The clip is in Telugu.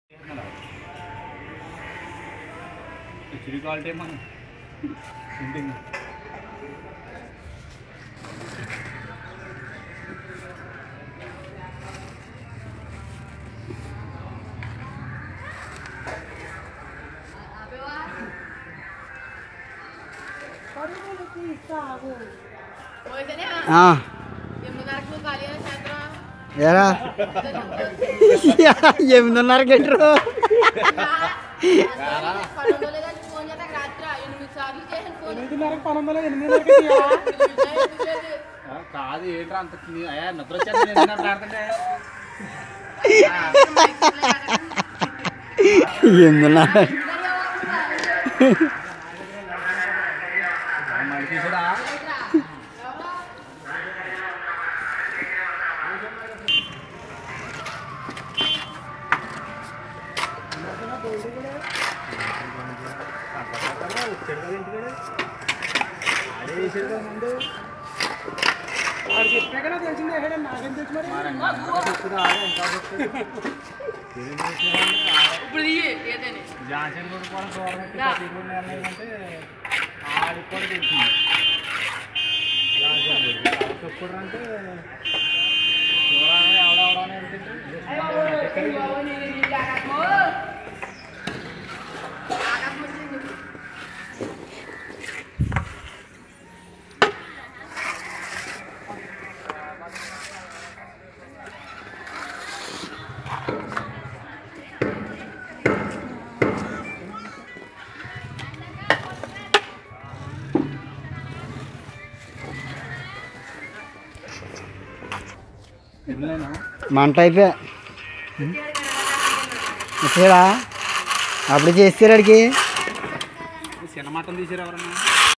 చిరి క్వాలిటీ మనం ఉంటుంది. ఎరా 8:30 గంటలు కాదు ఏంట్రా అంత నిద్ర వచ్చేస్తుంటే 8:30 తీసురా చెప్పినా తెలిసిందే నాకేం తెలుసు మరి జాన్సన్ కొనుక్కోవడం గవర్నమెంట్ అంటే ఆడికి కూడా తెలిసింది. ఎప్పుడు అంటే చూడాలి ఎవడెవడని మంట అయిపోయా వచ్చాడా అప్పుడు చేస్తాడు అడిగి సినిమా తీసారు ఎవరన్నా